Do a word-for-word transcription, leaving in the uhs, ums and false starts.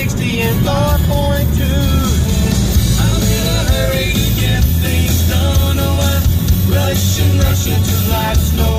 sixty and four point two. I'm in a hurry to get things done. Oh, I'm rushing, rushing to life's no